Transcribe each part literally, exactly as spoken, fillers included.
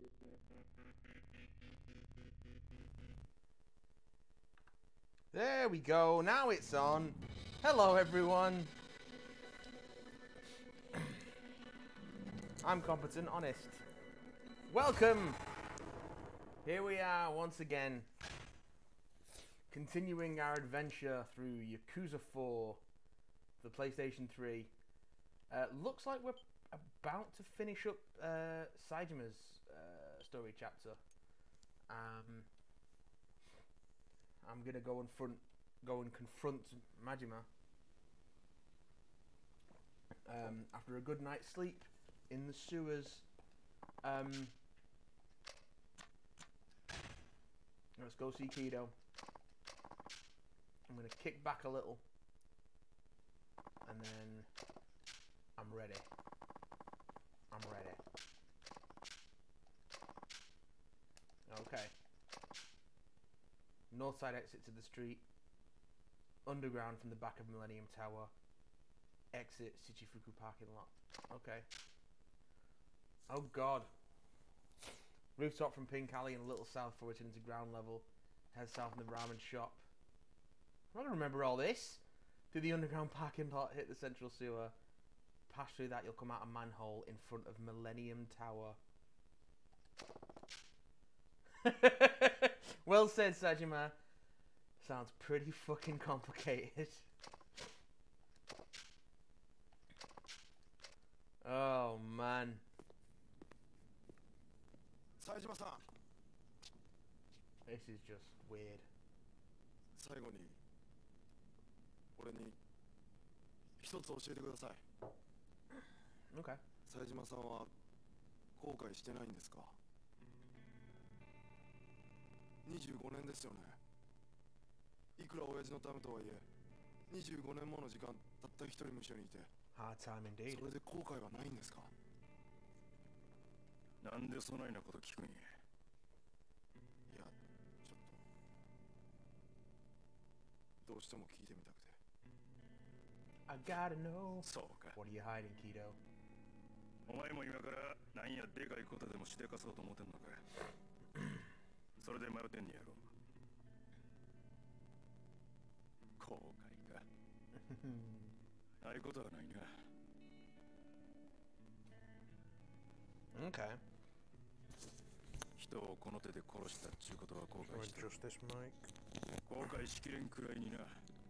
There we go. Now it's on. Hello, everyone. I'm competent, honest. Welcome. Here we are once again, continuing our adventure through Yakuza four, the PlayStation three. Uh, looks like we're about to finish up uh, Saejima's uh, story chapter. Um, I'm gonna go and front, go and confront Majima um, after a good night's sleep in the sewers. Um, let's go see Kido. I'm gonna kick back a little, and then I'm ready. I'm ready. Okay. North side exit to the street. Underground from the back of Millennium Tower. Exit Shichifuku parking lot. Okay. Oh god. Rooftop from Pink Alley and a little south for returning to ground level. Head south in the ramen shop. I'm not gonna remember all this. Do the underground parking lot, hit the central sewer. Pass through that, you'll come out a manhole in front of Millennium Tower. Well said, Saejima. Sounds pretty fucking complicated. Oh man. Saejima-san. This is just weird. 最後に俺に一つ教えてください。 Okay. 冴島さんは後悔してないんですか？にじゅうごねんですよね。いくら親父のためとはいえにじゅうごねんもの時間たった一人無所にいて Hard time indeed. それで後悔はないんですか？ なんでそないなこと聞くんや。 いや、ちょっとどうしても聞いてみたくて。 I gotta know. そうか。 What are you hiding, Kido? お前も今からなんやでかいことでもしでかそうと思ってんのか。それで迷ってんねやろ。後悔か。ああいうことはないな。 Okay. 人をこの手で殺したっちゅうことは後悔してる。 Just this mic. 後悔しきれんくらいにな。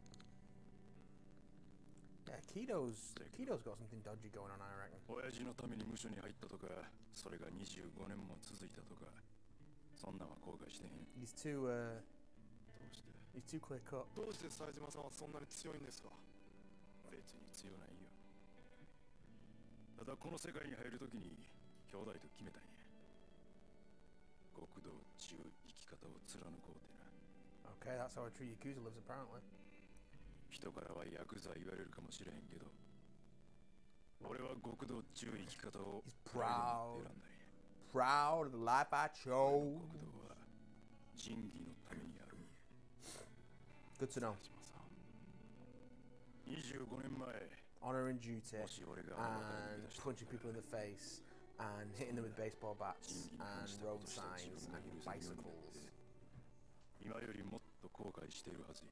Yeah, Kido's Kido's got something dodgy going on, I reckon. 親父のために無所に入ったとか、それがにじゅうごねんも続いたとか、そんなんは後悔してへん。 He's too uh どうして he's too clear cut. どうして冴島さんはそんなに強いんですか？ 別に強ないよ。ただこの世界に入るときに兄弟と決めたんや。極道中生き方を貫こうってな。 Okay, that's how a true Yakuza lives, apparently. 人からはヤクザ言われるかもしれへんけど、俺は極道中生き方を He's プライド proud. 持って選んだんや。 Proud of the life I chose. 極道は仁義のためにあるんや。 Good to know. 冴島さん。 にじゅうごねんまえ、 Honor and duty もし俺があなたを and 出した punching people in the face and hitting them with baseball bats and road signs and bicycles. 今よりもっと後悔しているはずや。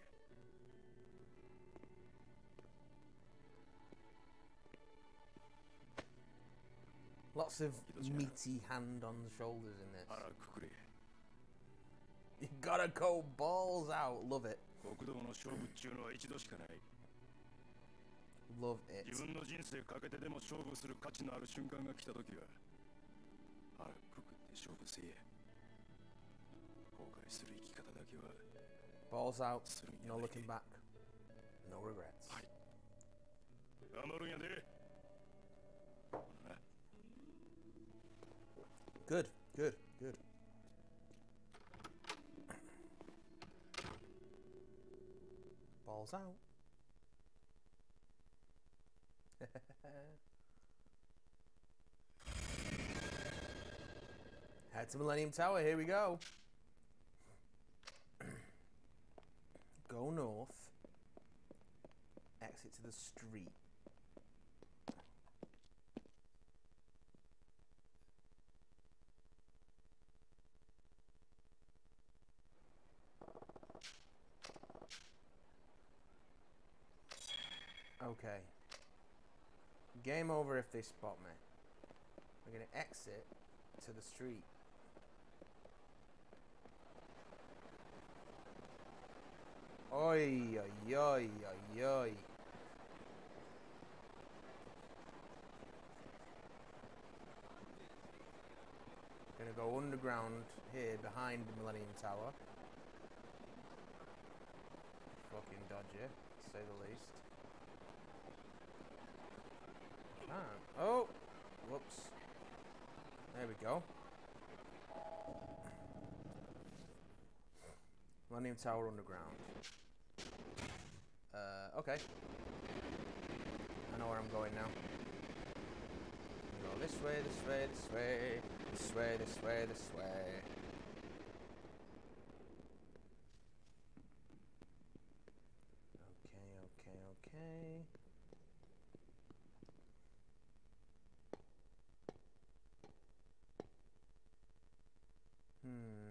Lots of meaty hand on the shoulders in this. 腹くくれ。 You gotta go balls out. Love it. 極道の勝負っちゅうのは一度しかない。 Love it. 自分の人生かけてでも勝負する価値のある瞬間が来たときは腹くくって勝負せえや。後悔する生き方だけは Balls out. No looking back. No regrets. はい。頑張るんやで。 Good, good, good. Balls out. Head to Millennium Tower, here we go. Go north. Exit to the street. Okay. Game over if they spot me. We're gonna exit to the street. Oi, oi, oi, oi, oi. Gonna go underground here behind the Millennium Tower. Fucking dodgy, to say the least. Can't. Oh! Whoops. There we go. Millennium Tower underground. Uh, okay. I know where I'm going now. Go this way, this way, this way, this way, this way, this way. Okay, okay, okay. Hmm.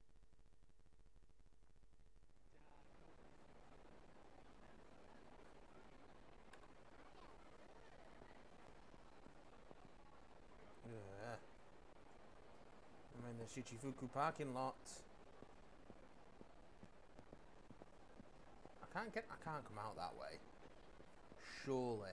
Yeah. I'm in the Shichifuku parking lot. I can't get. I can't come out that way. Surely.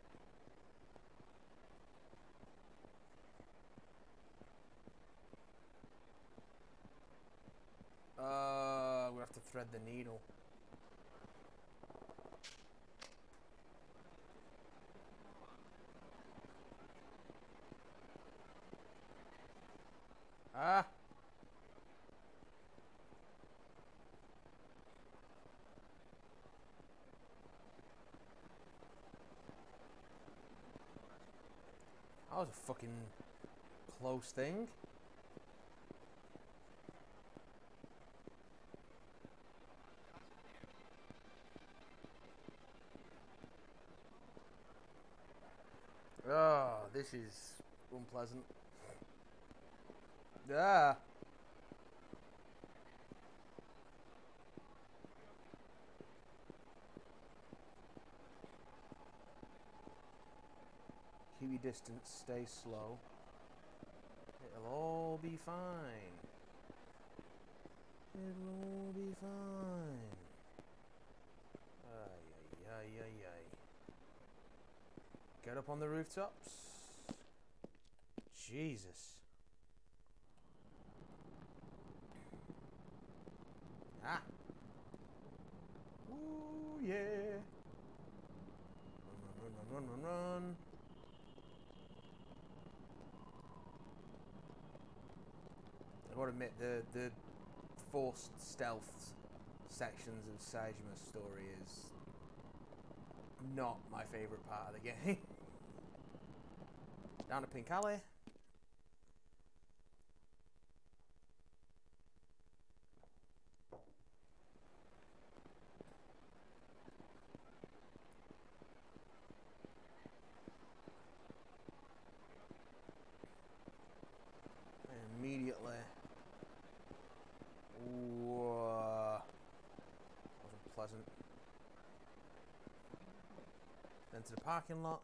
Uh, we have to thread the needle. Ah. That was a fucking close thing. Oh, this is unpleasant. Ah. Keep your distance, stay slow. It'll all be fine. It'll all be fine. Ay, ay, ay, ay, ay. Get up on the rooftops. Jesus. Ah. Ooh, yeah. Run, run, run, run, run, run. I gotta admit, the, the forced stealth sections of Saejima's story is not my favourite part of the game. Down to Pink Alley. And immediately. Whoa. Wasn't pleasant. Then to the parking lot.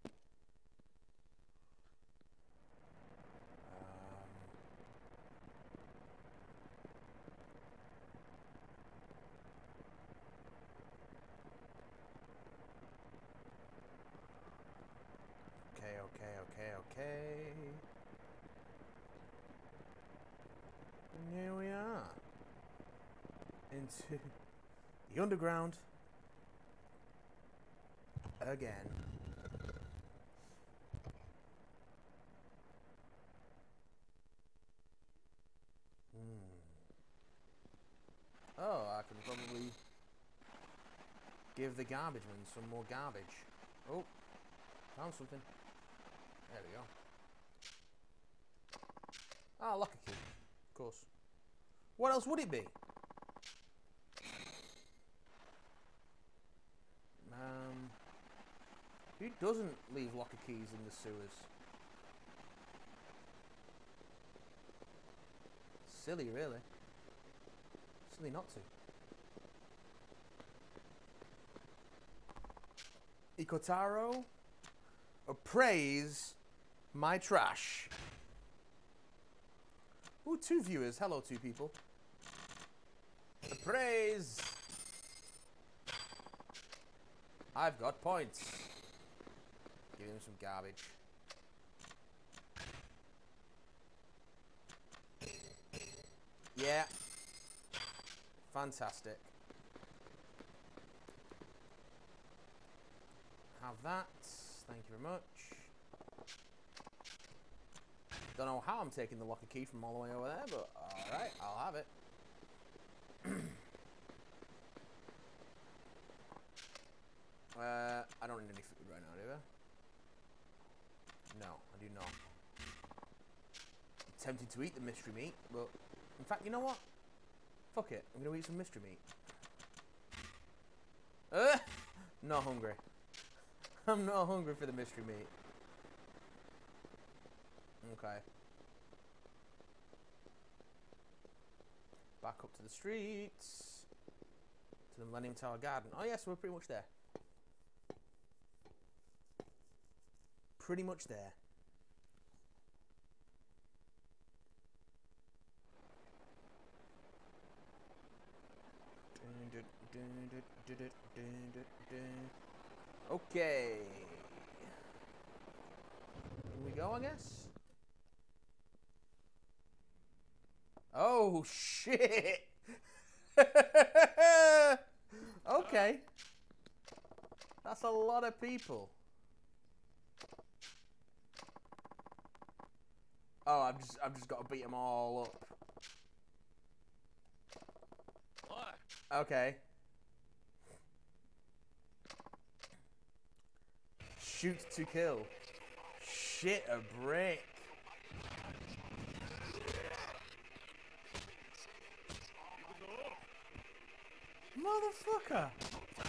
Okay, okay, okay, okay. And here we are. Into the underground. Again. Hmm. Oh, I can probably give the garbage man some more garbage. Oh, found something. There we go. Ah, locker key. Of course. What else would it be? Um, who doesn't leave locker keys in the sewers? Silly, really. Silly not to. Kotaro, appraise my trash. Ooh, two viewers. Hello, two people. Appraise. I've got points. Give him some garbage. Yeah. Fantastic. Have that. Thank you very much. Don't know how I'm taking the locker key from all the way over there, but alright, I'll have it. uh, I don't need any food right now, do I? No, I do not. I'm tempted to eat the mystery meat, but in fact, you know what? Fuck it, I'm gonna eat some mystery meat. Uh, not hungry. I'm not hungry for the mystery meat. Okay. Back up to the streets. To the Millennium Tower Garden. Oh yes, we're pretty much there. Pretty much there. Okay. Here we go, I guess. Oh shit. Okay. That's a lot of people. Oh, I've just I've just got to beat them all up. Okay. Shoot to kill. Shit a brick. Motherfucker.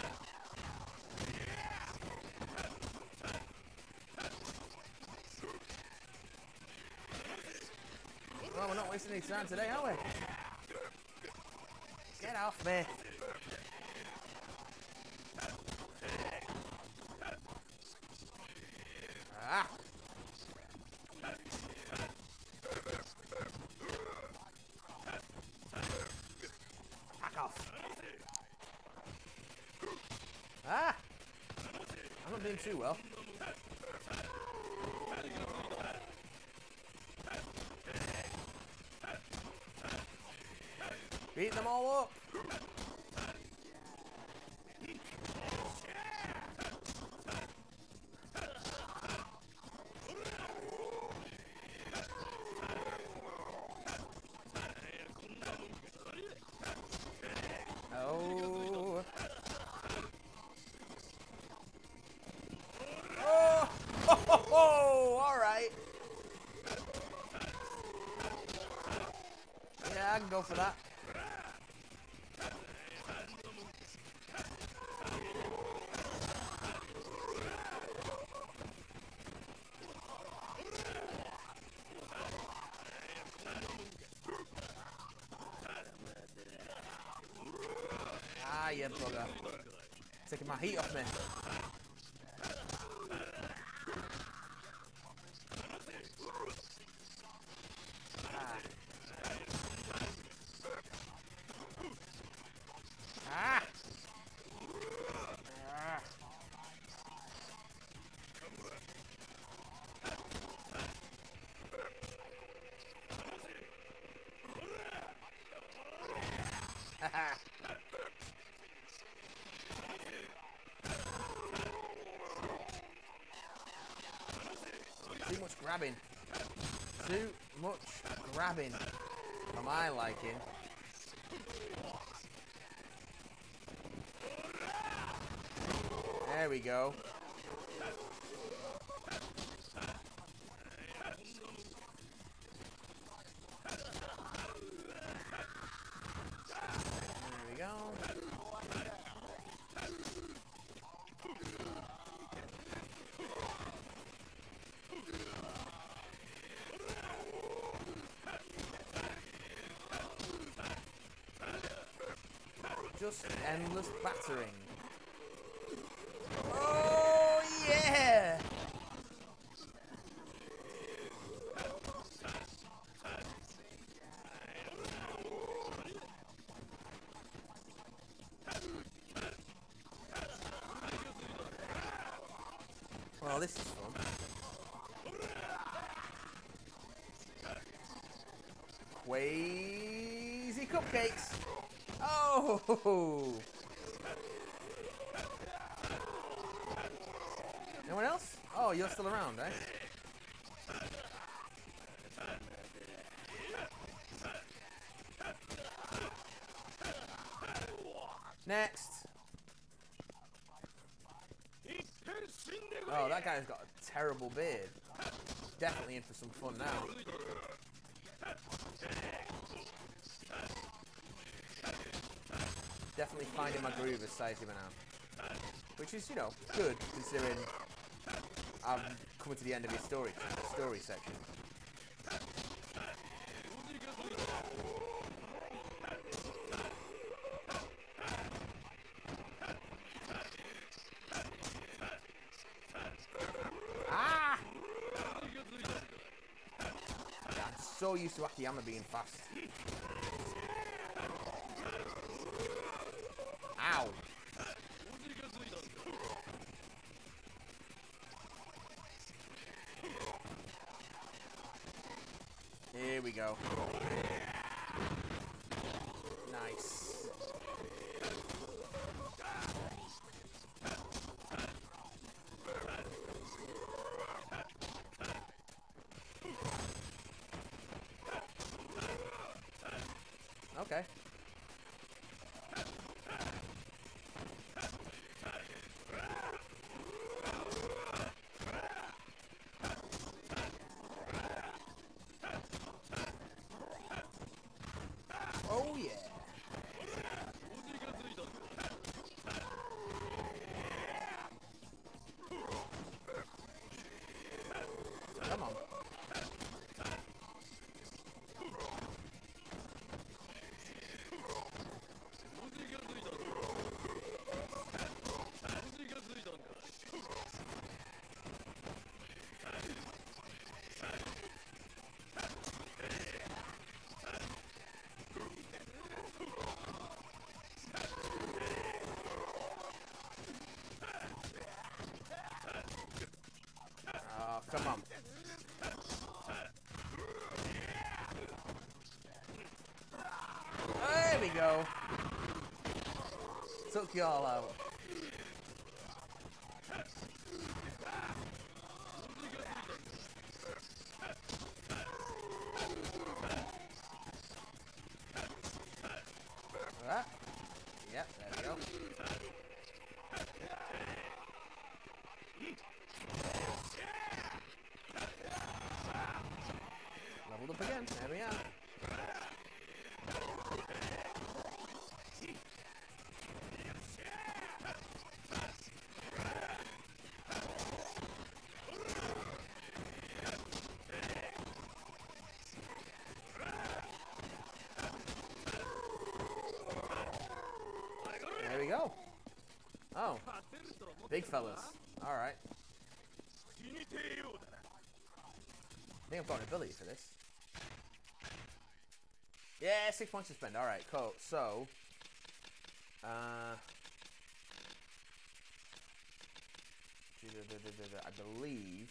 Well, we're not wasting any time today, are we? Get off me. Ah. Back off. Ah. I'm not doing too well. Beat them all up. Oh. Oh. Oh, oh, oh. All right. Yeah, I can go for that. Ah, you bugger. Taking my heat off me. Ah. Ah. Ah. Too much grabbing. Too much grabbing for my liking. There we go. There we go. Just endless battering. Oh! Yeah! Well, this is fun. Crazy cupcakes! Oh! Anyone else? Oh, you're still around, eh? Next! Oh, that guy's got a terrible beard. Definitely in for some fun now. Definitely finding my groove as Saejima now. Which is, you know, good considering I'm coming to the end of his story story section. Ah! I'm so used to Akiyama being fast. Ow! Here we go. Nice. Okay. Oh yeah. Come on. Oh, come on. There we go. Took you all out. Ah. Yep, there we go. Leveled up again. There we are. There we go. Oh. Big fellas. Alright. I think I've got an ability for this. Yeah, six points to spend. Alright, cool. So, uh, I believe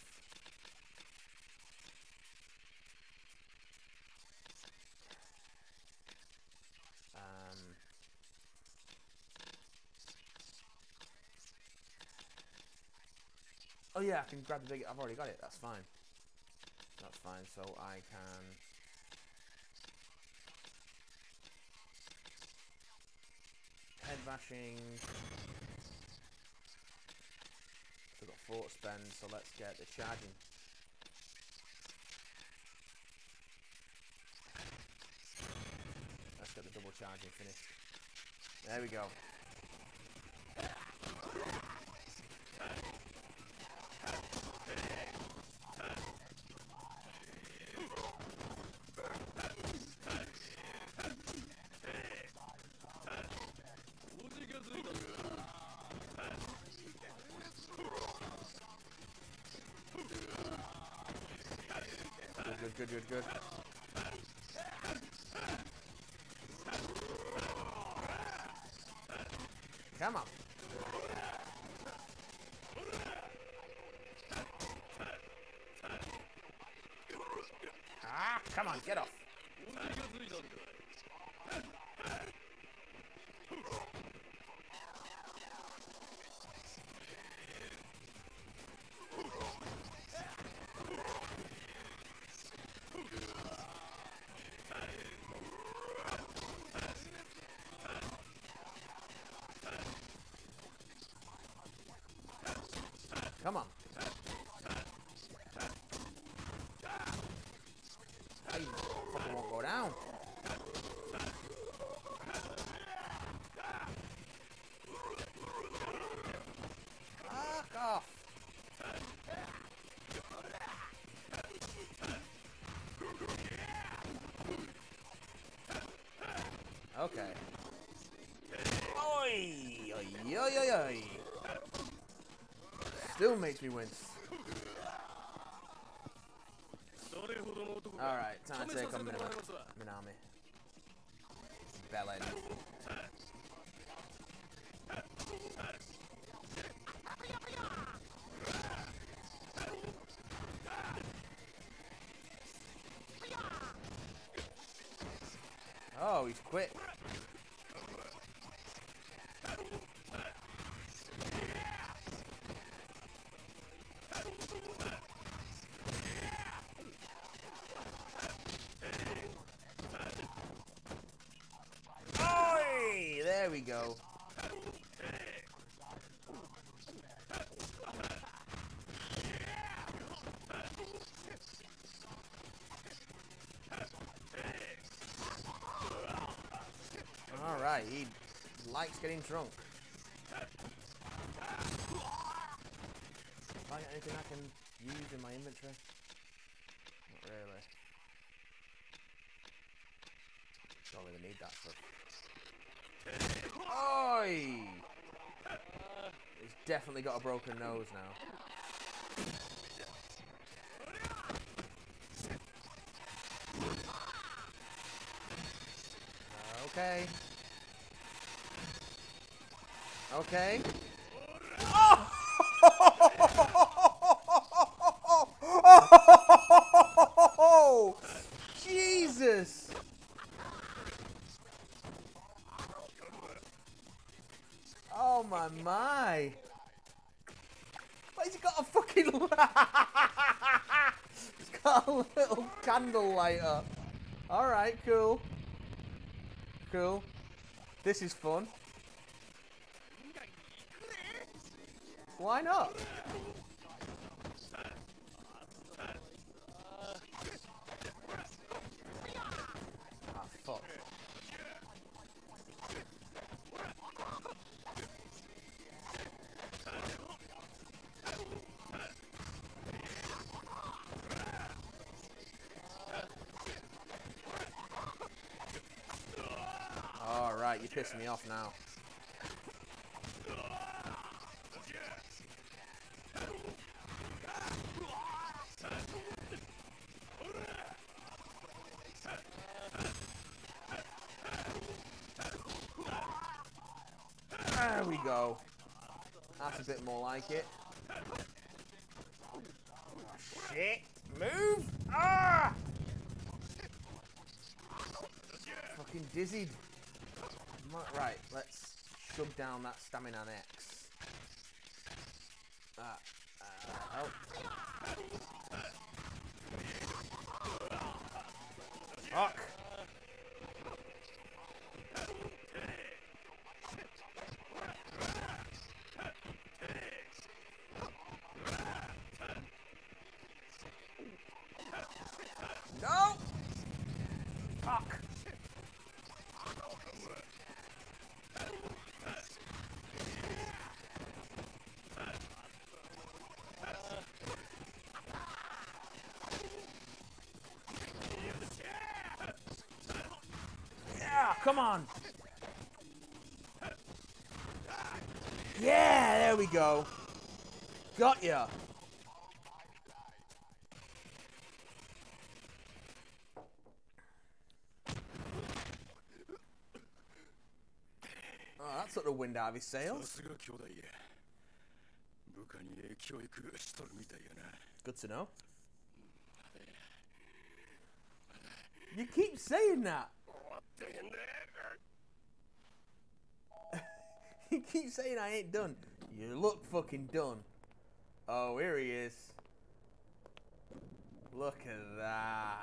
um, oh yeah, I can grab the big. I've already got it. That's fine. That's fine. So I can. Head bashing. We've got four to spend, so let's get the charging. Let's get the double charging finished. There we go. good, good, good. Come on. Ah, come on, get off. Come on. I fucking won't go down. Fuck off. Okay. Oi! Oi, oi, oi, oi. Still makes me wince. Alright, time to take on Minami. Minami. Bellend. Oh, he's quick. Oi! There we go. Alright, he likes getting drunk. Have I got anything I can use in my inventory? Not really. Don't really need that stuff. Oi! He's definitely got a broken nose now. Okay. Okay. Oh! Jesus! Oh my my! Why has he got a fucking? He's got a little candle lighter. All right, cool. Cool. This is fun. Why not? Ah, fuck. Alright, you're pissing me off now. There we go. That's a bit more like it. Shit. Move! Ah! Fucking dizzied. Right, let's shove down that stamina next. Ah, uh, help. Fuck. No! Fuck. Yeah, come on. Yeah, there we go. Got ya. that took the wind out of his さ sails. すが兄弟や。部下にええ教育しとるみたいやな。 Good to know. You keep saying that. 終わってへんで。 You keep saying I ain't done. You look fucking done. Oh, here he is. Look at that.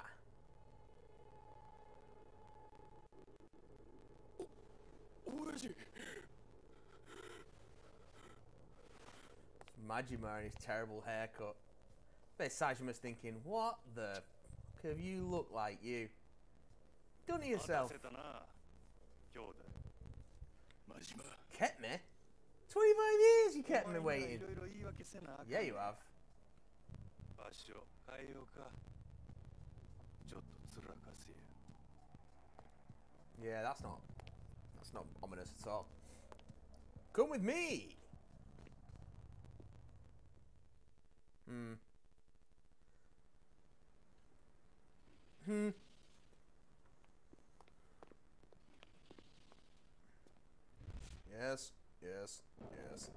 Majima and his terrible haircut. Bet Saejima's thinking, what the fuck have you looked like, you? Done it yourself. Kept me? twenty-five years you kept me waiting. Yeah, you have. Yeah, that's not that's not ominous at all. Come with me. Hmm. Hmm. Yes, yes, yes.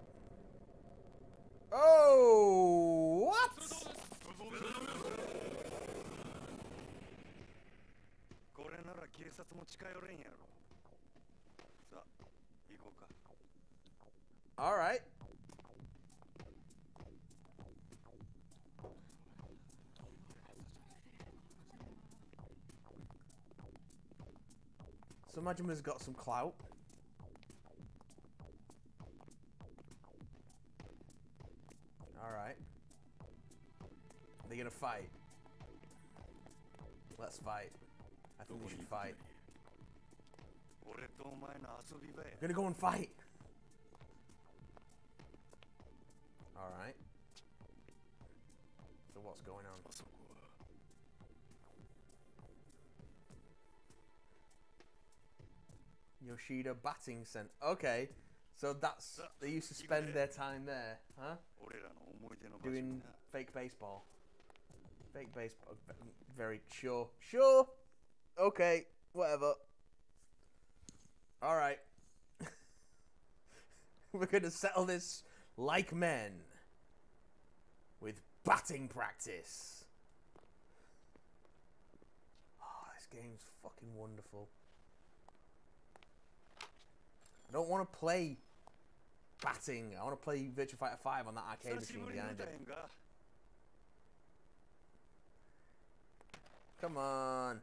Oh, what? これなら警察も近寄れんやろ。さあ、行こうか。 All right. So Majima's got some clout. All right. Are they gonna fight? Let's fight. I think we should fight. We're gonna go and fight. All right. So what's going on? Yoshida batting center. Okay, so that's they used to spend their time there, huh? Doing fake baseball. Fake baseball. Very sure. Sure. Okay. Whatever. All right. We're gonna settle this like men with batting practice. Oh, this game's fucking wonderful. I don't want to play batting. I want to play Virtua Fighter five on that arcade machine behind it. Come on.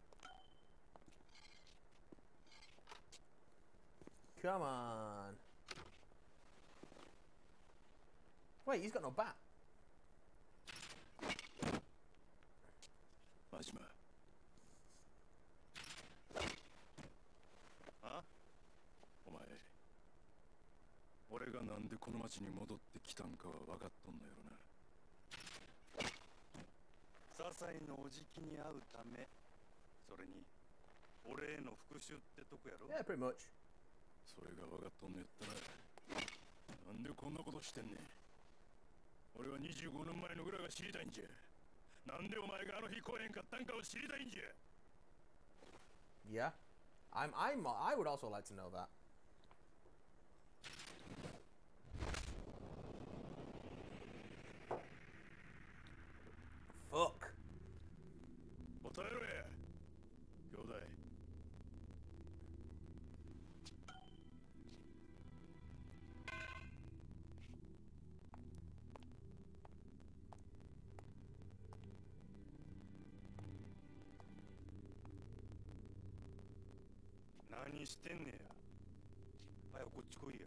Come on. Wait, he's got no bat. Majima. Huh? お前、俺がなんでこの町に戻ってきたんかは分かっとんのやろな。笹井のおじきに会うため、それに俺への復讐ってとこやろ。 Yeah, pretty much. それが分かっとんのやったら、なんでこんなことしてんねん。俺はにじゅうごねんまえの裏が知りたいんじゃ。なんでお前があの日来えへんかったんかを知りたいんじゃ。 Yeah, I'm. I'm. I would also like to know that. Fuck. 答えろや、兄弟。何してんねや。早くこっち来いや。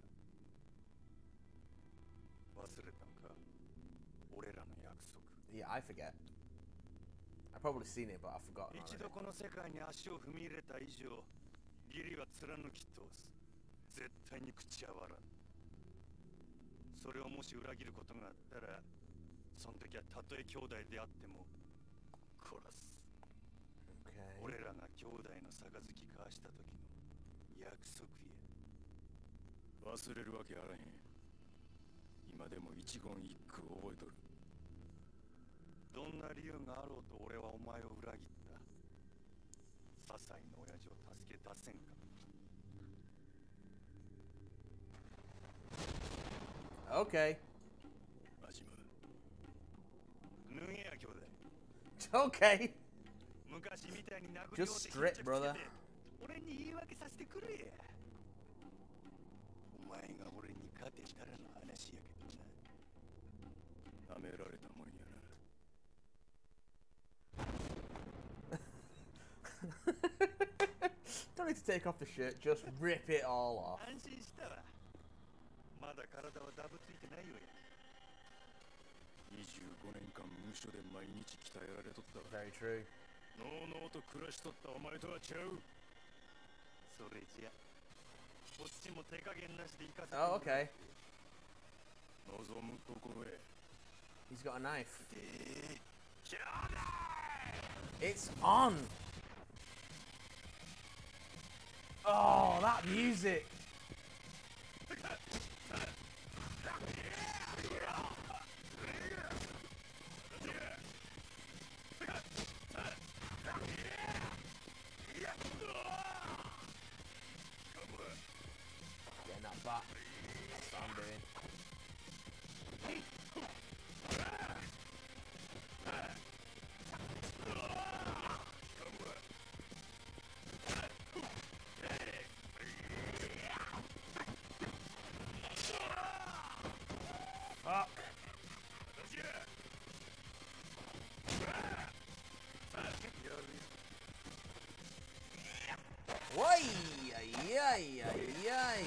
忘れたんか、俺らの約束。 Yeah, I forget. I've probably seen it, but I've forgotten 一 already. 度この世界に足を踏み入れた以上、義理は貫き通す。絶対に口は割らん。それをもし裏切ることがあったら、その時はたとえ兄弟であっても殺す。 Okay. 俺らが兄弟の杯交わした時の約束や。忘れるわけあらへん。今でも一言一句覚えとる。どんな理由があろうと俺はお前を裏切った。笹井の親父を助け出せんか。 Okay. Majima. 脱げや兄弟。 Okay. 昔みたいに殴り合うて Just strip, brother. 俺に言い訳させてくれや。お前が俺に勝てたらの話やけどな。舐められたもんやな。 Don't need to take off the shirt, just rip it all off. 安心したわ。まだ体はダブついてないよや。にじゅうごねんかん無所で毎日鍛えられとったわ。 Very true. のうのうと暮らしとったお前とはちゃう。それじゃこっちも手加減なしで行かせて。 Oh, okay. 望むところへ。 He's got a knife. えー、ちょうだい。 It's on! Oh, that music! Getting that back. That's what I'm doing. Fuck. Why? Ay, ay, ay, ay.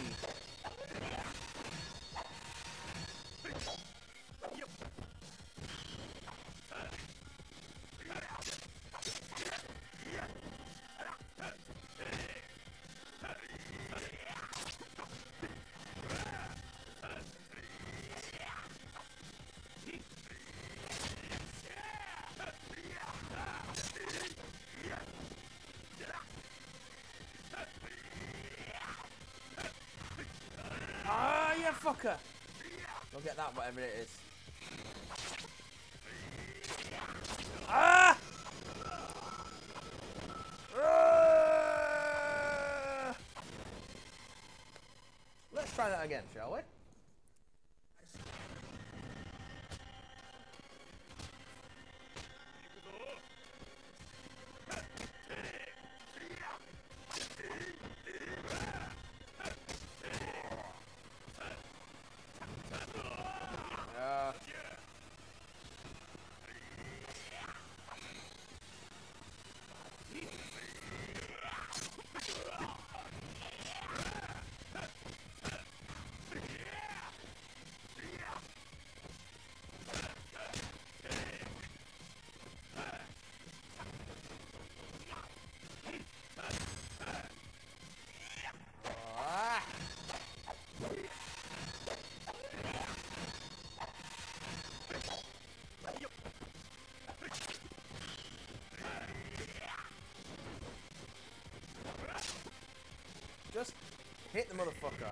Ah, you fucker! Go get that, whatever it is. Ah! Ah! Let's try that again, shall we? Uh, ah! Just hit the motherfucker.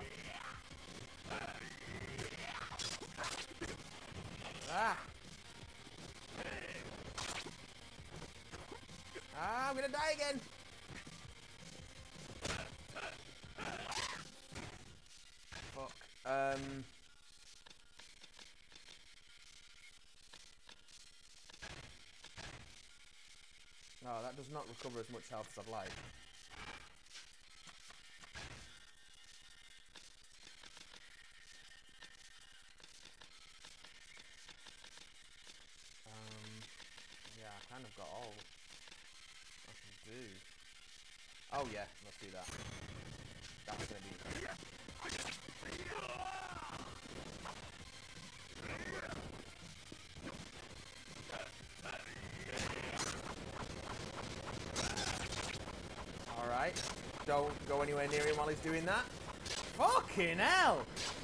Ah! Ah, I'm gonna die again! Fuck. Um... No, that does not recover as much health as I'd like. Yeah, I kind of got all I can do. Oh yeah, let's do that. That's gonna be. Alright. Don't go anywhere near him while he's doing that. Fucking hell!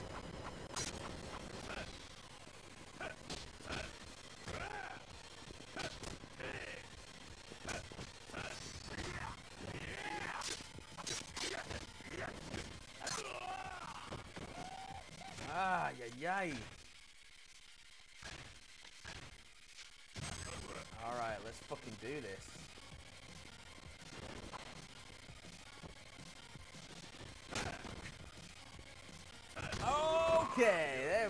Ah, yay, yay. Alright, let's fucking do this. Okay, there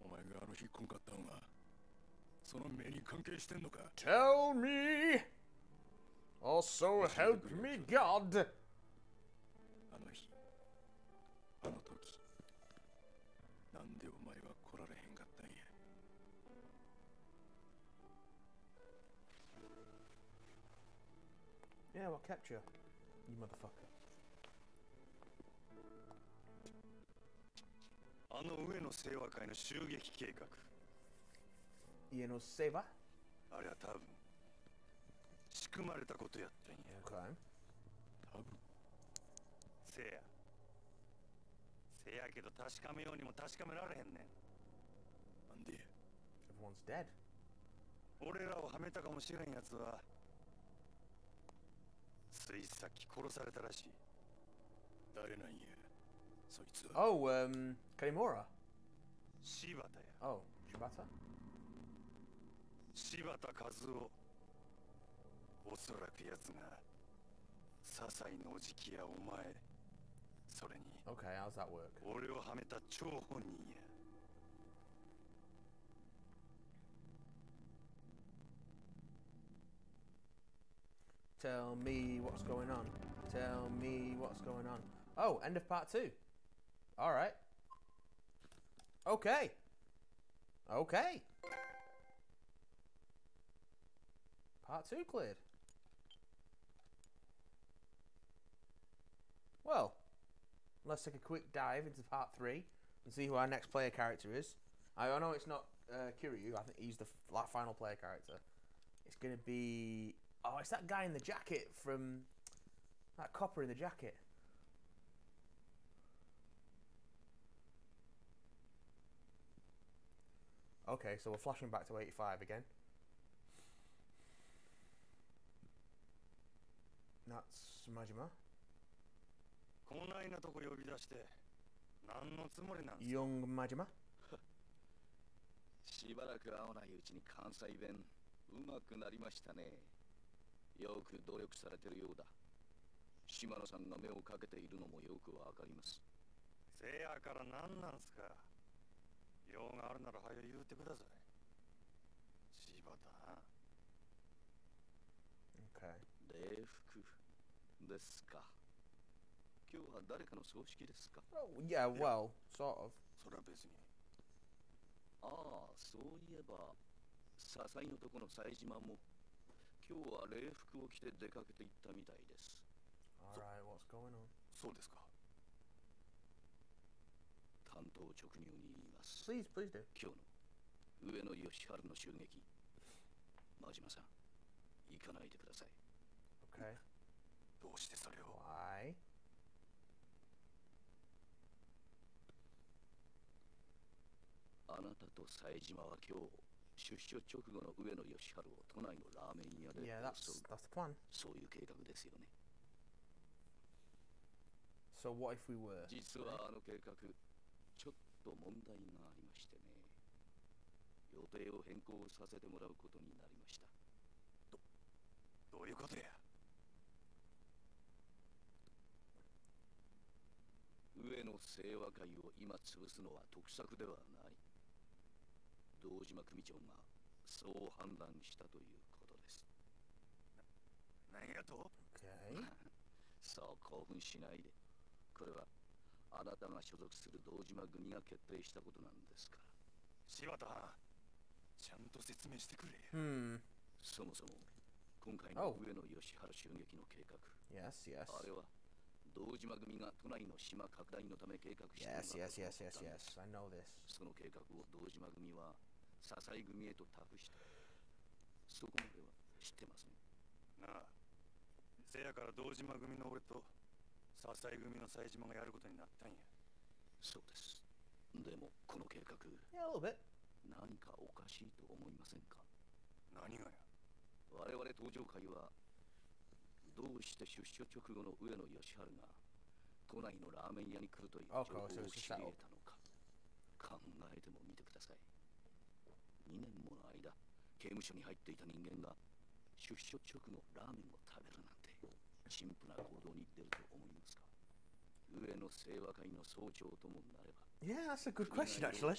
お前があの日来んかったんはその目に関係してんのか。 Tell me! Also help me God! あの日あの時なんでお前は来られへんかったんや。 Yeah, what kept you? You motherfucker. あの上野清和会の襲撃計画、 You know, saver? あれは多分仕組まれたことやったんや。 Okay. 多分せやせやけど確かめようにも確かめられへんねん。なんで Everyone's dead. 俺らをはめたかもしれんやつはついさっき殺されたらしい。誰なんやそいつは。 Oh, um, Karimura. 柴田や。 Oh, Shibata? 柴田和夫。おそらくやつが笹井のおじきやお前、それに Okay, how's that work? 俺をはめた張本人や。 Tell me what's going on. Tell me what's going on. Oh, end of part two. Alright. Okay. Okay. Part two cleared. Well, let's take a quick dive into part three and see who our next player character is. I know it's not uh, Kiryu. I think he's the f- final player character. It's going to be... Oh, it's that guy in the jacket from... That copper in the jacket. Okay, so we're flashing back to eighty-five again. That's Majima. こないなとこ呼び出して何のつもりなんすか。 Young Majima. しばらく会わないうちに関西弁うまくなりましたね。よく努力されてるようだ。島野さんが目をかけているのもよくわかります。 せやから何なんすか。用があるなら早く言うてください。柴田。 Okay. 礼服ですか。今日は誰かの葬式ですか。 Oh, yeah, well, sort of. それは別に。 ああ、そういえば笹井のとこの冴島も今日は礼服を着て出かけていったみたいです。 Alright, what's going on? そうですか。 担当直入に言います。 Please, please do. 今日の上野義治の襲撃、真島さん行かないでください。 Okay. どうしてそれを。 Why? あなたと冴島は今日出所直後の上野義治を都内のラーメン屋で Yeah, that's 襲う。 that's the plan. そういう計画ですよね。 So what if we were? 実はあの計画ちょっと問題がありましてね。予定を変更させてもらうことになりました。 どういうことや。 上野清和会を今潰すのは得策ではない。堂島組長がそう判断したということです。 何やと。 Okay. そう興奮しないで。これはあなたが所属する堂島組が決定したことなんですから。 柴田、ちゃんと説明してくれ。 Hmm. そもそも今回の Oh. 上野義治襲撃の計画、 Yes, yes. あれは堂島組が都内の島拡大のため計画している Yes, yes, yes, yes, yes. I know this. その計画を堂島組は笹井組へと託した。そこまでは知ってますね。 なあ、せやから堂島組の俺と笹井組の冴島がやることになったんや。 そうです。でもこの計画、 Yeah, a little bit. 何かおかしいと思いませんか。 何がや。 我々登場会はどうして出所直後の上野義治が都内のラーメン屋に来るという情報を Okay, so 知 it's り just 得たのか。考えてもみてください。にねんもの間刑務所に入っていた人間が出所直後ラーメンを食べるなんて陳腐な行動に出ると思いますか。上野清和会の総長ともなれば Yeah, that's a good question, actually.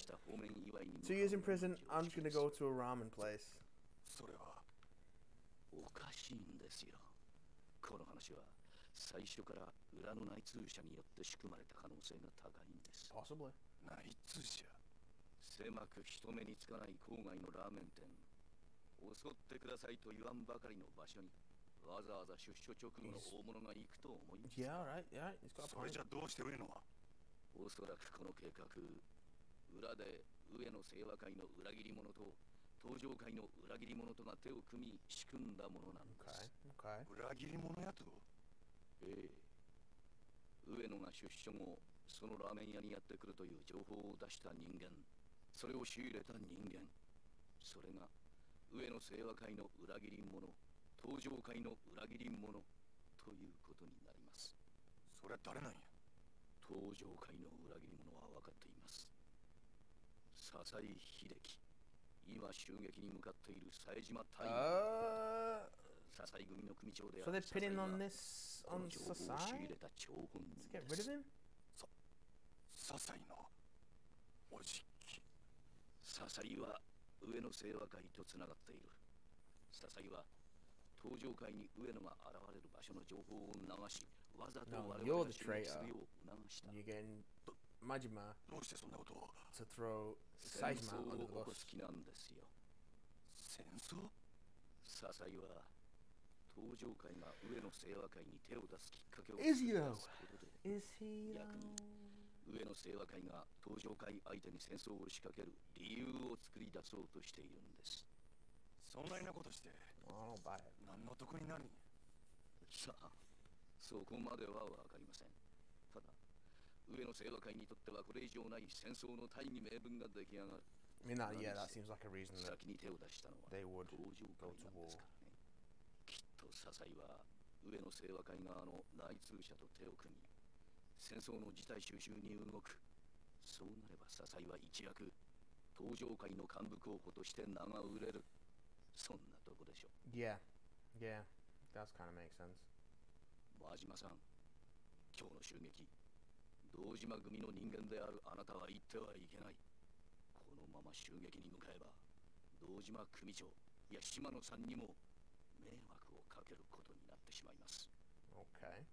Two years in prison, I'm just gonna go to a ramen place. それはおかしいんですよ。この話は最初から裏の内通者によって仕組まれた可能性が高いんです。 Possibly. 内通者。 狭く人目につかない郊外のラーメン店、襲ってくださいと言わんばかりの場所にわざわざ出所直後の大物が行くと思います。 Yeah, alright, yeah, he's got a それ point. じゃどうして上野は。 おそらくこの計画、裏で上野清和会の裏切り者と東上会の裏切り者とが手を組み仕組んだものなんです。 Okay, okay. 裏切り者やと。 ええ。上野が出所後、そのラーメン屋にやってくるという情報を出した人間、それを仕入れた人間、それが上野清和会の裏切り者、東上会の裏切り者ということになります。 それは誰なんや。 東上会の裏切り者は分かっています。笹井秀樹。今襲撃に向かっている冴島大尉。 Uh, 笹井組の組長であ so る they're pinning on this こ on の情報を仕入 Sasai れた張本 to 人 get で rid す。 of him? 笹井のおじき。 笹井は上野清和会とつながっている。笹井は東上会に上野が現れる場所の情報を流し、わざと No, 我 you're 々が the 襲撃 traitor. するよう促した。 You're getting Majima どうしてそんなことを。 to throw 戦 Saejima 争 under を the 起こ bus. す気なんですよ。 戦争。 笹井は東上会が上野清和会に手を出すきっかけを Is he 出 though? すことで、 Is he 逆に though? 上野清和会が東上会相手に戦争を仕掛ける理由を作り出そうとしているんです。 そんなようなことして I don't buy it. 何の得になるんや。 さあ、そこまではわかりません。ただ、上野清和会にとってはこれ以上ない戦争の大義名分が出来上がる。 I mean, that, yeah, that seems like a reason that 先に手を出したのは they would 東上 go 会 to なんで war. すからね。きっと笹井は上野清和会側の内通者と手を組み、戦争の事態収集に動く。そうなれば笹井は一躍東上会の幹部候補として名が売れる。そんなとこでしょ。 Yeah, yeah, that kind of makes sense. 真島さん、今日の襲撃、堂島組の人間であるあなたは言ってはいけない。このまま襲撃に向かえば、堂島組長、いや島野さんにも迷惑をかけることになってしまいます。 Okay.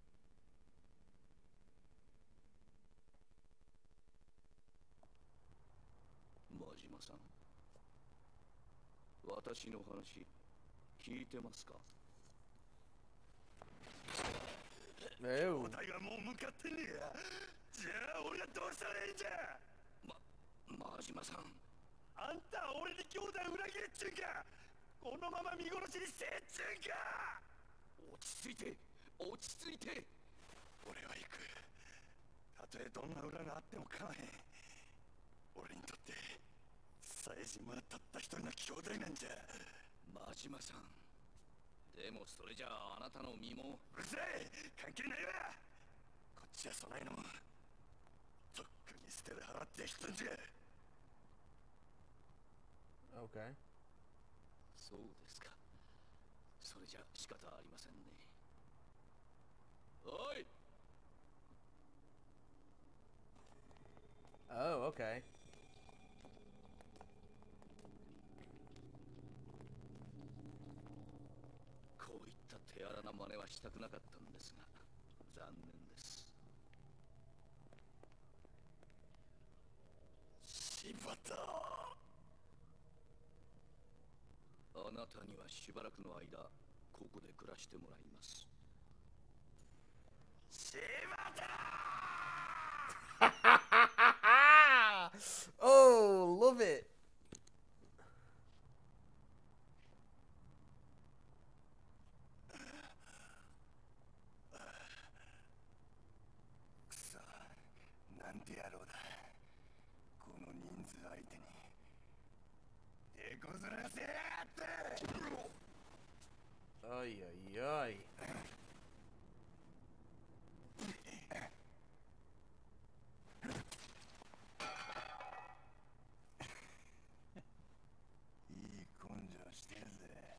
真島さん、私の話、聞いてますか？ Oh. お題がもう向かってんねや。じゃあ俺はどうしたらいいんじゃ。 ま、真島さん。 あんた俺に兄弟裏切れっちゅうんか。このまま見殺しにせえっちゅうんか。 落ち着いて、落ち着いて。 俺は行く。たとえどんな裏があっても構わへん。俺にとって冴島はたった一人の兄弟なんじゃ。 真島さん。でもそれじゃああなたの身も。 うるさい、関係ないわ。こっちはそないのもとっくに捨てて払って人んじゃ。 Okay. そうですか。それじゃ仕方ありませんね。おい。 Oh, okay. こういった手荒な真似はしたくなかったんですが、残念です。 柴田。 あなたにはしばらくの間、ここで暮らしてもらいます。 柴田。 Oh, love it. くそ、なんて野郎だ。この人数相手に手こずらせやがって。 Ay, ay, ay. いい根性してるぜ。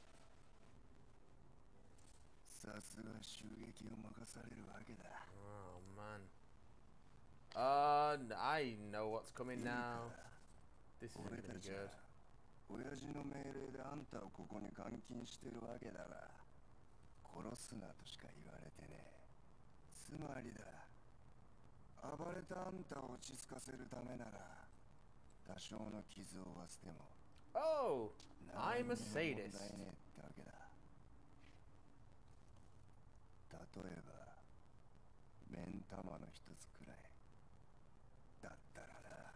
さすが襲撃を任されるわけだ。 Oh, man. Uh, n- I know what's coming now. This isn't 俺 gonna た be ちは good. 親父の命令であんたをここに監禁してるわけだが、殺すなとしか言われてねえ。つまりだ、暴れたあんたを落ち着かせるためなら、多少の傷を負わせても Oh, 何 I'm にも a 問 sadist. 題ねえってわけだ。例えば目ん玉の一つくらいだったらな。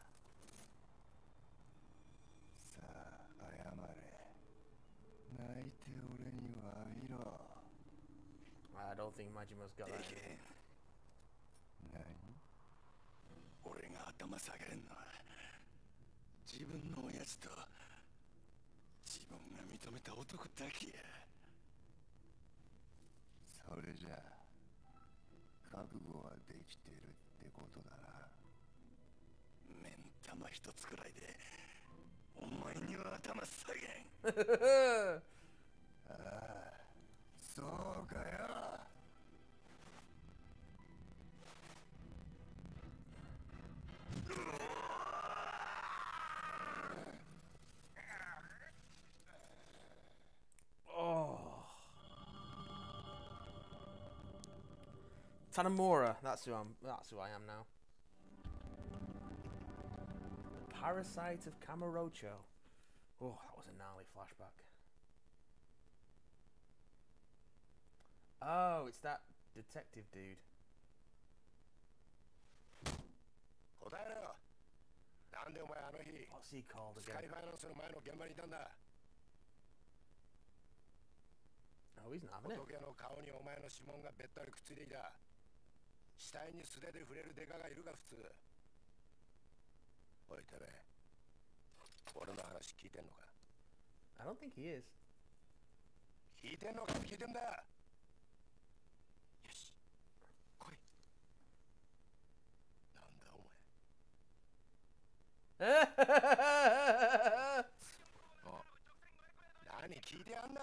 さあ謝れ。泣いて俺に詫びろ。 I don't think Majima's got で that. き in へ him. ん。 何？ 俺が頭下げんのは自分の親父と自分が認めた男だけや。 それじゃあ覚悟はできてるってことだな。 目ん玉一つくらいでお前には頭下げん。 ああ、そうかよ。 Oh. Tanamura, that's who I'm. That's who I am now. The Parasite of Kamurocho. Oh, that was a gnarly flashback. Oh, it's that detective dude. 答えろよ。なんでお前あの日 What's he called スカイ again? ファイナンスの前の現場にいたんだ。 Oh, he's not having it. 仏の顔にお前の指紋がべったりくっついていた。死体に素手で触れるデカがいるが普通。おいてめえ、俺の話聞いてんのか？ I don't think he is. 聞いてんのか？聞いてんだ。 よし、来い。 なんだお前。何聞いてやんだ。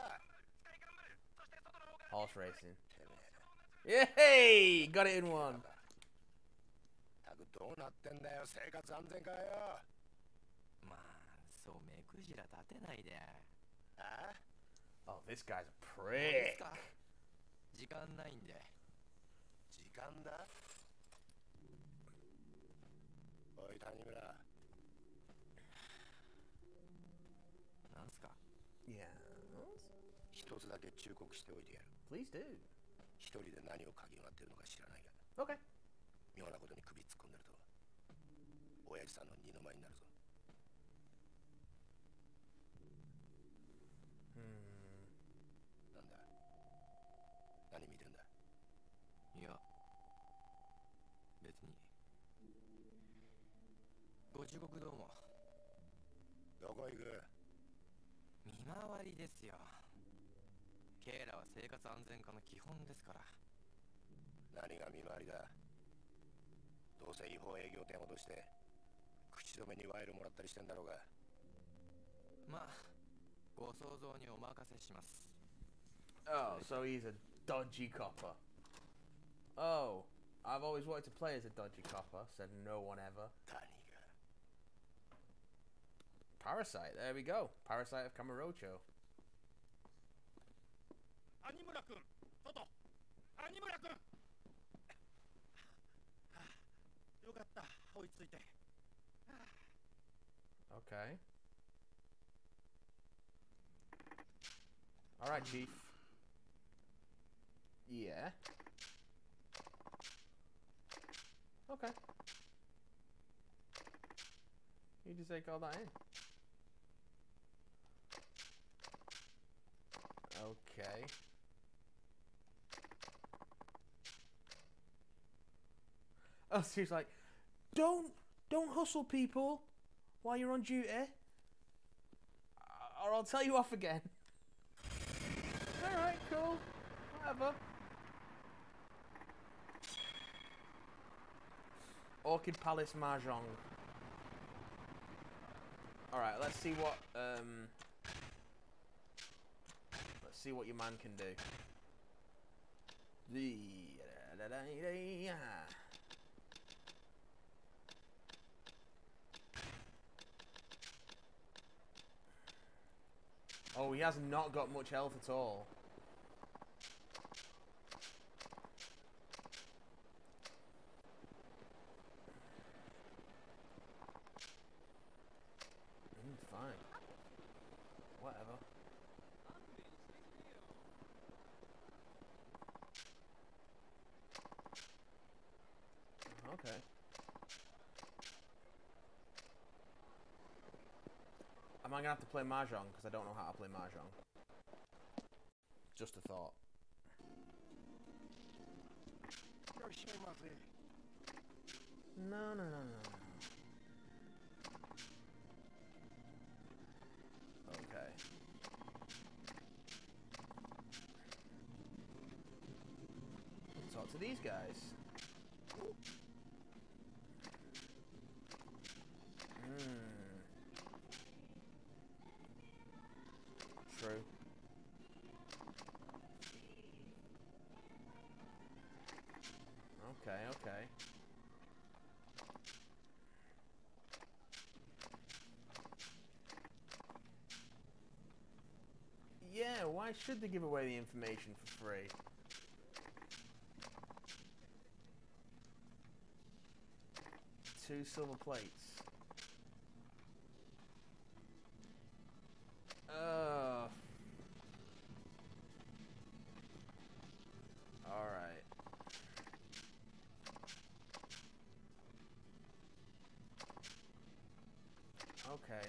Horse racing. てめえ、 Yay! Got it in one. たくどうなってんだよ、生活安全かよ。 まあ、そう目くじら立てないで。 あ？ Oh, this guy's a どうです prick. か？時間ないんで。 時間だ。おい谷村、 なんすか？ Yeah. 一つだけ忠告しておいてやる。 Please do. 一人で何を嗅ぎ回ってるのか知らないが、 Okay. 妙なことに首突っ込んでると親父さんの二の舞になるぞ。 Hmm. なんだ、何見てんだ。 いや、別に。ご忠告どうも。 どこ行く？ 見回りですよ。ケイラは生活安全課の基本ですから。 何が見回りだ。どうせ違法営業店を落として口止めに賄賂もらったりしてんだろうが。 まあ、ご想像にお任せします。 Oh, so he's a dodgy copper. Oh, I've always wanted to play as a dodgy copper, said no one ever. 谷が Parasite, there we go. Parasite of Kamurocho. 有村君、外。有村君。よかった、追いついて。 Okay. Alright, Chief. Yeah. Okay. You just take all that in. Okay. Oh, so he's like, don't, don't hustle people while you're on duty, or I'll tell you off again. Alright, cool. Whatever. Orchid Palace Mahjong. Alright, let's see what, um... let's see what your man can do. The... Oh, he has not got much health at all. Mm, fine. Whatever. Okay. Am I gonna have to play Mahjong? Because I don't know how to play Mahjong. Just a thought. No, no, no, no, no. Okay. Let's talk to these guys. Hmm. True. Okay, okay. Yeah, why should they give away the information for free? Two silver plates. Oh. Alright. Okay.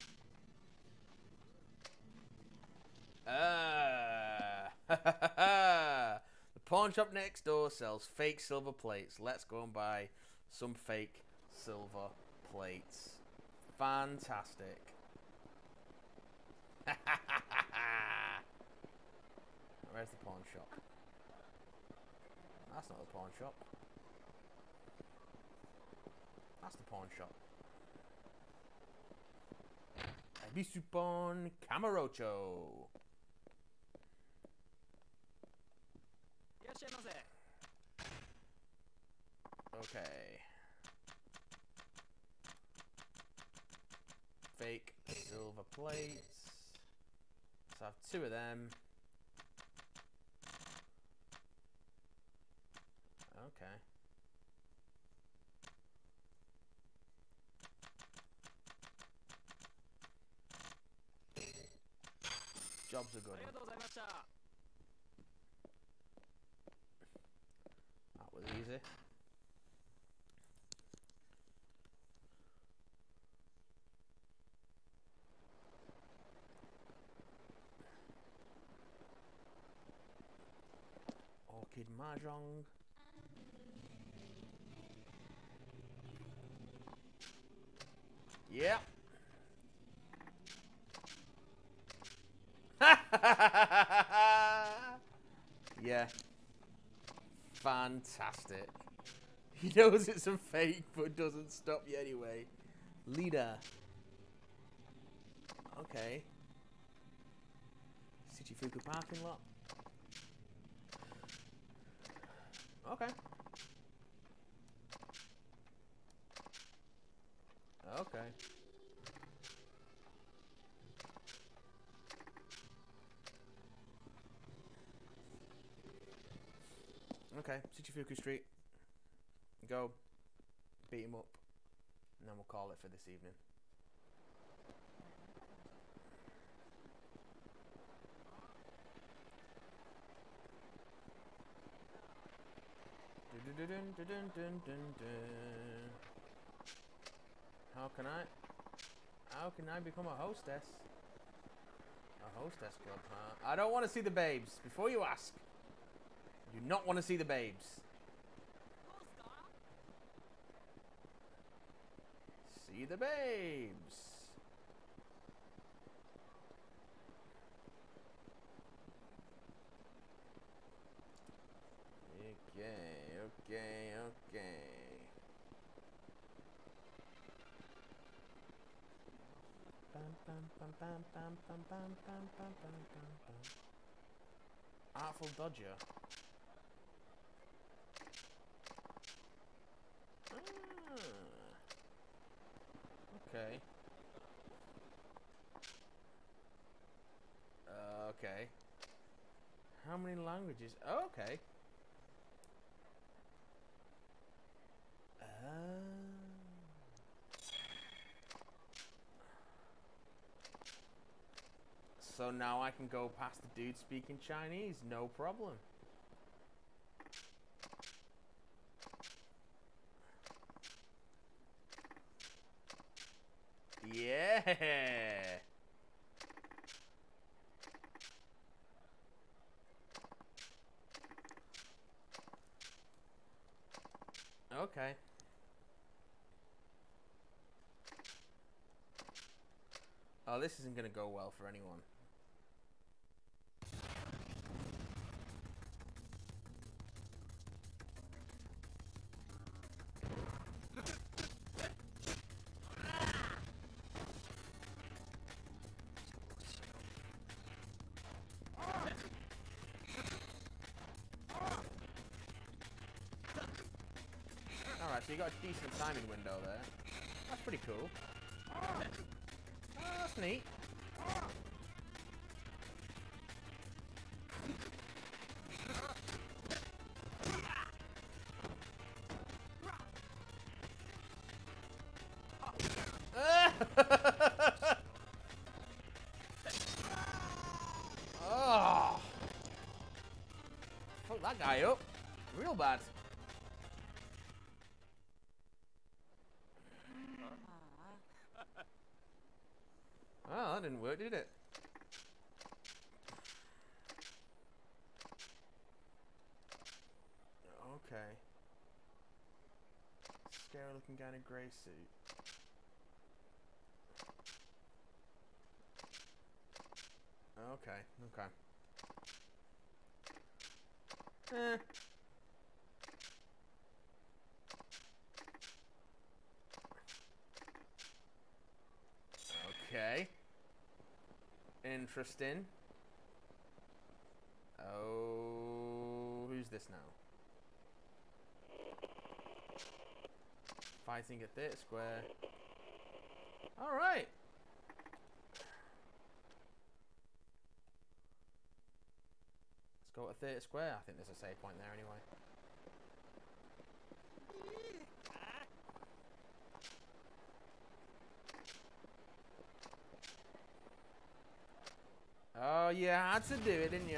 Ah. The pawn shop next door sells fake silver plates. Let's go and buy some fake silver plates. Fantastic. Where's the pawn shop? That's not the pawn shop. That's the pawn shop. Ebisupon Camarocho. Okay. Fake silver plates. So I have two of them. Okay. Job's a good one. That was easy. Orchid Mahjong. Yep. Yeah. Fantastic. He knows it's a fake, but doesn't stop you anyway. Leader. Okay. Shichifuku parking lot. Okay. Okay. Okay, Shichifuku Street. Go. Beat him up. And then we'll call it for this evening. Dun, dun, dun, dun, dun, dun, dun. How can I? How can I become a hostess? A hostess club, huh? I don't want to see the babes. Before you ask, I do not want to see the babes. See the babes. Okay, okay, okay. Bam, bam, bam, bam, bam, bam, bam, bam, bam, bam, bam, bam. Artful Dodger. Ah. Okay. How many languages? Oh, okay. Uh... So now I can go past the dude speaking Chinese, no problem. Yeah. Okay. Oh, this isn't gonna go well for anyone. Alright, so you got a decent timing window there. That's pretty cool. Oh, that's neat. Oh, fuck that guy up real bad. Oh, that didn't work, did it? Okay. Scary looking guy in a grey suit. Okay, okay. Eh. Okay. Interesting. Oh, who's this now? Fighting at theatre square. Alright. Let's go to theatre square. I think there's a save point there anyway. Oh, you had to do it, didn't you?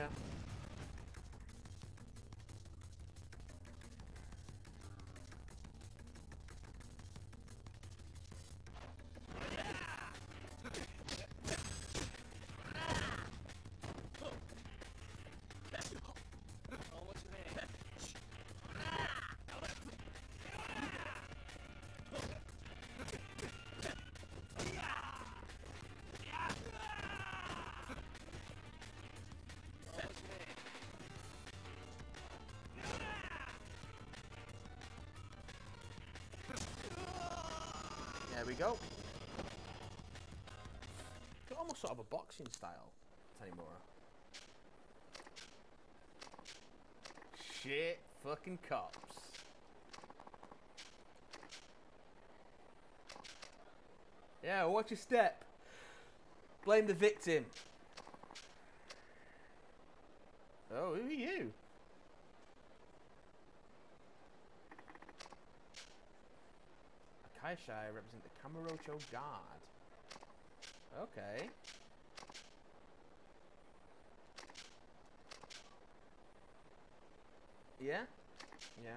There we go. Got almost sort of a boxing style, Tanimura. Shit, fucking cops. Yeah, watch your step. Blame the victim. Oh, who are you? Kaishai represent the Kamurocho Guard. Okay. Yeah? Yeah.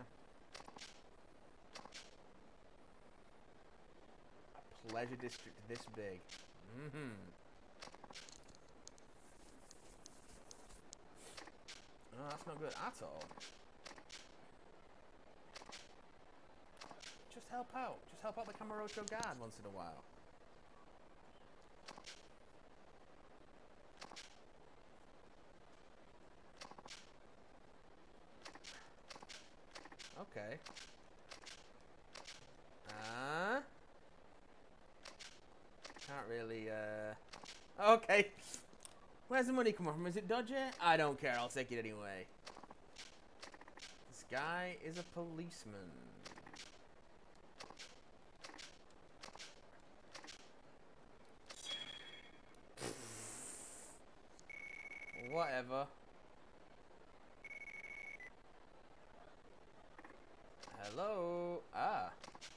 A pleasure district this big. Mm-hmm. Oh, that's not good at all. Just help out. Just help out the Kamurocho Guard once in a while. Okay. Ah. Uh, can't really, uh... Okay. Where's the money coming from? Is it dodgy? I don't care. I'll take it anyway. This guy is a policeman. Whatever. Hello. Ah.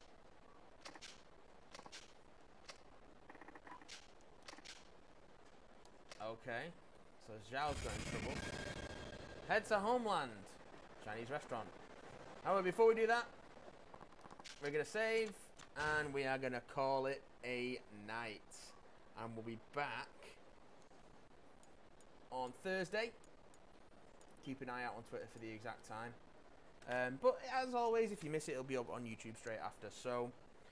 Okay. So Zhao's got in trouble. Head to Homeland. Chinese restaurant. However, before we do that, we're going to save. And we are going to call it a night. And we'll be back on Thursday. Keep an eye out on Twitter for the exact time. Um, but as always, if you miss it, it'll be up on YouTube straight after. So,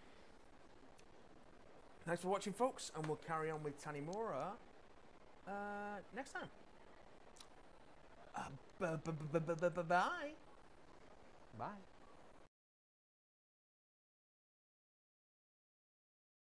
thanks for watching, folks. And we'll carry on with Tanimura uh, next time. Uh, b- b- b- b- b- bye. Bye.